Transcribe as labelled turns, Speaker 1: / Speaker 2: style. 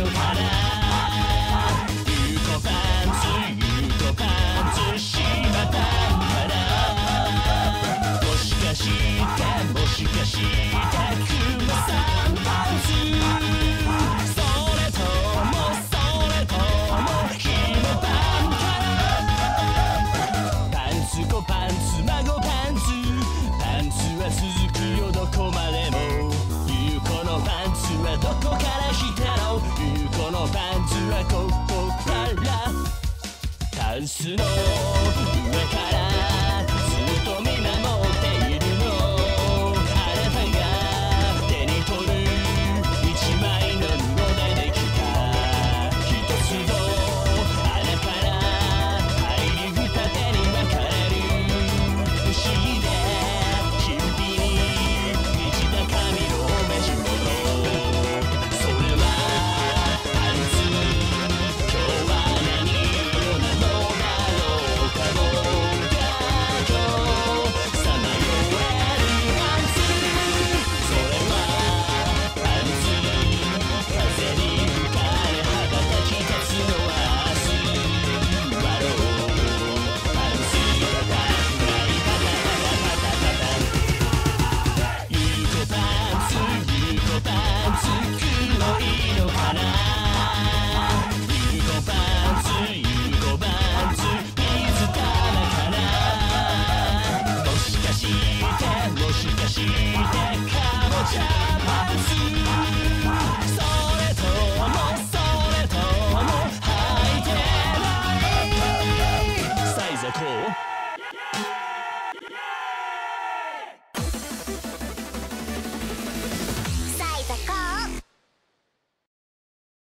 Speaker 1: のかな。ゆうこパンツゆうこパンツしまったんかな。もしかしてもしかしてくまさんパンツ、それともひもパンかな。パンツ子パンツ孫パンツ、パンツは続くよどこまでも。ゆうこのパンツはどこから来たの。ゆうこのパンツはここから。タンスの上からずっと見守っているの。あなたが手に取る一枚の布でできた一つの穴から入り二手に分かれる不思議で神秘に満ちた髪の目地物。それはパンツ、今日は何色なのだろうか。僕が今日さまよえるパンツ、それはパンツ、風に吹かれ羽ばたき立つのは明日だろう。パンツがたないパタパタパタパタ。ゆうこパンツゆうこパンツ黒いのかな。ゆうこパンツゆうこパンツ水玉かな。もしかしてかぼちゃパンツ。